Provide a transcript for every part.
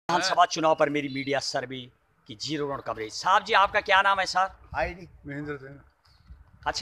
विधानसभा चुनाव पर मेरी मीडिया सर्वे की जीरो राउंड कवरेज। साहब जी, आपका क्या नाम है सर? आईडी महेंद्र सिंह। अच्छा,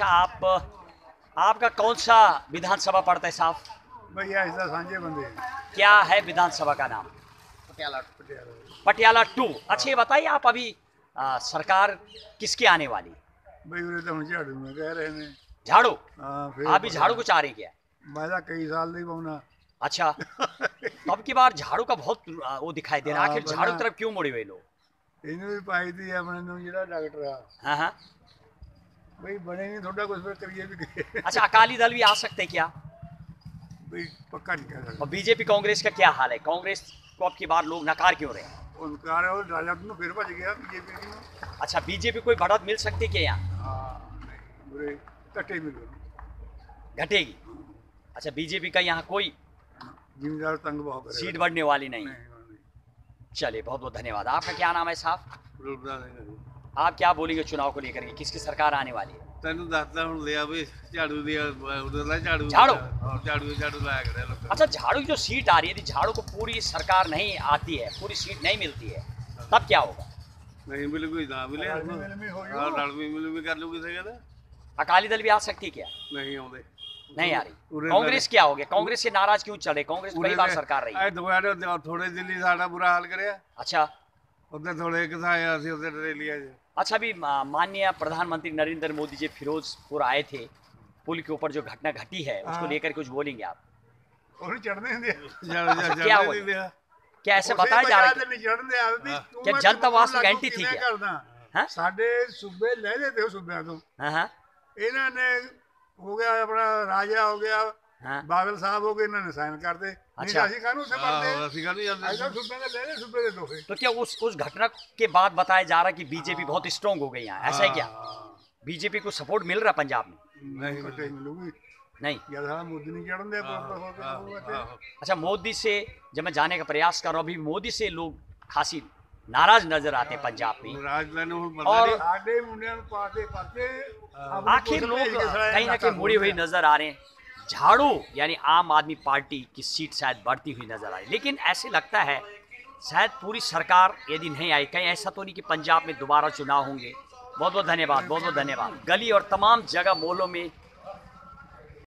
आपका कौन सा विधानसभा पड़ता है साहब? भैया ऐसा सांझे बंदे क्या है विधानसभा का नाम? पटियाला। पटियाला 2। अच्छा, ये बताइए आप अभी सरकार किसकी आने वाली? भाई उरे तो हम झाड़ू में कह रहे हैं। झाड़ू? फिर आप भी झाड़ू को चाह रहे हैं क्या? मैं कई साल नहीं पाऊना। अच्छा, तो अब की बार झाड़ू का बहुत वो दिखाई दे रहा है। आखिर हाँ, झाड़ू की तरफ क्यों मुड़े हुए लोग? ਇਹਨੂੰ ਵੀ ਪਾਈ ਦੀ ਆਪਣੇ ਨੂੰ ਜਿਹੜਾ ਡਾਕਟਰ ਆ हाँ हाँ। ਬਈ ਬਣੇ ਨਹੀਂ ਤੁਹਾਡਾ ਕੁਝ ਫਿਰ ਕਰੀਏ ਵੀ ਕੀ। अच्छा, अकाली दल भी आ सकते हैं क्या? ਬਈ पक्का नहीं कह सकते। और बीजेपी कांग्रेस का क्या हाल है? कांग्रेस को अब की बार लोग नकार क्यों रहे हैं? उनका और राजद ਨੂੰ ਫਿਰ ਭੱਜ ਗਿਆ बीजेपी ਨੂੰ। अच्छा, बीजेपी कोई बढ़त मिल सकती है क्या यहाँ? हाँ नहीं बुरे कट्टे मिलो घटेगी? अच्छा, बीजेपी का यहाँ कोई जिम्मेदार तंग बहुत करे। सीट बढ़ने वाली नहीं है। चलिए, बहुत बहुत धन्यवाद। आपका क्या नाम है साहब? आप क्या बोलेंगे चुनाव को लेकर के? किसकी सरकार आने वाली है? ਤੈਨੂੰ ਦੱਸਦਾ ਹੁਣ ਲਿਆ ਵੀ ਝਾੜੂ ਦੀ ਉਹਦਾ ਝਾੜੂ झाड़ू? ਝਾੜੂ ਲਾਇਆ ਕਰਿਆ ਲੋਕਾਂ अच्छा, झाड़ू की जो सीट आ रही है, यदि झाड़ू को पूरी सरकार नहीं आती है, पूरी सीट नहीं मिलती है, तब क्या होगा? ਨਹੀਂ ਮਿਲੇ ਕੋਈ ਨਾ ਮਿਲੇ ਹਾਂ ਰਲਵੀਂ ਮਿਲਵੀਂ ਕਰ ਲੂ ਕਿਸੇ ਕਹਿੰਦਾ अकाली दल भी आ सकती है क्या? ਨਹੀਂ ਆਉਂਦੇ नहीं आ रही। कांग्रेस क्या हो गया? कांग्रेस से नाराज क्यों चले? कांग्रेस कई बार सरकार रही है। ਇਹ ਦੁਆਰੇ ਥੋੜੇ ਦਿੱਲੀ ਸਾਡਾ ਬੁਰਾ ਹਾਲ ਕਰਿਆ अच्छा ਉੱਥੇ ਥੋੜੇ ਕਿਸਾਇਆ ਅਸੀਂ ਉੱਥੇ ਰੈਲੀਆਂ 'ਚ अच्छा, अभी माननीय प्रधानमंत्री नरेंद्र मोदी जी फिरोजपुर आए थे। पुल के ऊपर जो घटना घटी है उसको लेकर कुछ बोलेंगे आप? ਉਹਨੂੰ ਚੜਨੇ ਹੁੰਦੇ क्या हुआ? क्या ऐसे बताया जा रहा है? ਨਹੀਂ ਚੜਦੇ ਆ ਵੀ क्या जनता वास्तव में एंटी थी क्या? हाँ? ਸਾਡੇ ਸੂਬੇ ਲੈ ਲੈਦੇ ਹੋ ਸੂਬਿਆਂ ਤੋਂ। हाँ हाँ ਇਹਨਾਂ ਨੇ ਹੋ ਗਿਆ ਆਪਣਾ ਰਾਜਾ ਹੋ ਗਿਆ हाँ। ਬਾਦਲ ਸਾਹਿਬ ਹੋ ਗਏ, ਇਹਨਾਂ ਨੇ ਸਾਈਨ ਕਰਦੇ। अच्छा। ਅਸੀਂ ਕਾਹਨੂੰ ਉੱਥੇ ਪੜਦੇ ਅਸੀਂ ਕਾਹਨੂੰ ਜਾਂਦੇ ਐਸਾ ਸੂਬੇ ਦੇ ਲੈ ਲੈ ਸੂਬੇ ਦੇ ਦੋਹੇ। तो क्या उस घटना के बाद बताया जा रहा है कि बीजेपी बहुत स्ट्रांग हो गई यहाँ, ऐसा है क्या? बीजेपी को सपोर्ट मिल रहा है पंजाब में? ਨਹੀਂ ਕੱਟੇ ਮਿਲੂਗੀ नहीं। ਜਦ ਸਾਡਾ ਮੋਦੀ ਨਹੀਂ ਚੜਨਦੇ अच्छा, मोदी से जब मैं जाने का प्रयास कर रहा हूँ, अभी मोदी से लोग खासी नाराज नजर आते हैं पंजाब में। ਰਾਜ ਨੂੰ ਹੁਣ ਪਤਾ और ਨਹੀਂ ਸਾਡੇ ਮੁੰਡਿਆਂ ਨੂੰ ਪਾਤੇ ਪਾਤੇ आखिर लोग कहीं ना कहीं मुड़े हुए नजर आ रहे हैं। झाड़ू यानी आम आदमी पार्टी की सीट शायद बढ़ती हुई नजर आ रही है, लेकिन ऐसे लगता है शायद पूरी सरकार यदि नहीं आई, कहीं ऐसा तो नहीं कि पंजाब में दोबारा चुनाव होंगे। बहुत बहुत धन्यवाद, बहुत बहुत धन्यवाद। गली और तमाम जगह मोहल्लों में